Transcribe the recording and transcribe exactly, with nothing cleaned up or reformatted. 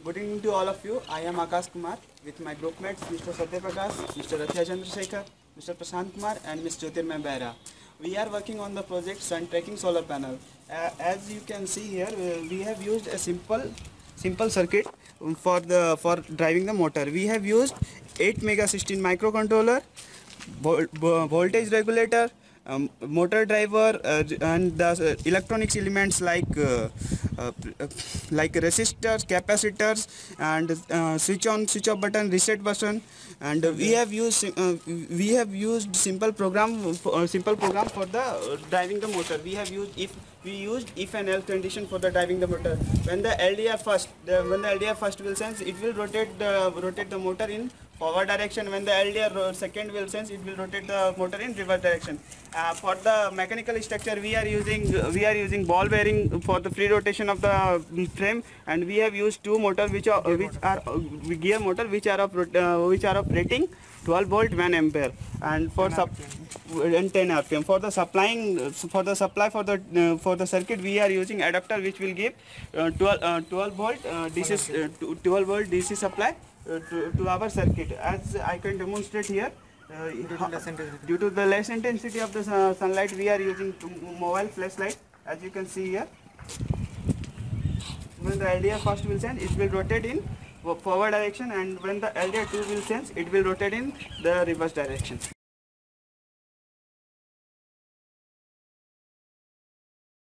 Good evening to all of you. I am Akash Kumar with my group mates Mister Satya Prakash, Mister Rathia Chandrasekhar, Mister Prashant Kumar and Miss Jyotirmay Behra. We are working on the project Sun Tracking Solar Panel. Uh, as you can see here, uh, we have used a simple simple circuit for the for driving the motor. We have used eight mega sixteen microcontroller, vol voltage regulator, um, motor driver, uh, and the uh, electronics elements like uh, uh, like resistors, capacitors, and uh, switch on, switch off button, reset button. And uh, we have used uh, we have used simple program for, uh, simple program for the uh, driving the motor. We have used if we used if and else condition for the driving the motor. When the L D R first the, when the L D R first will sense, it will rotate the rotate the motor in forward direction. When the L D R second will sense, it will rotate the motor in reverse direction. Uh, for the mechanical structure, we are using we are using ball bearing for the free rotation of the frame, and we have used two motors which are which are uh, gear motor which are of uh, which are of rating twelve volt one ampere, and for sub and ten R P M. For the supplying for the supply for the uh, for the circuit, we are using adapter which will give uh, twelve, uh, twelve volt uh, D C uh, twelve volt D C supply uh, to, to our circuit. As I can demonstrate here, uh, due to the less intensity of the uh, sunlight, we are using mobile flashlight. As you can see here, when the L D R first will sense, it will rotate in forward direction, and when the L D R two will sense, it will rotate in the reverse direction.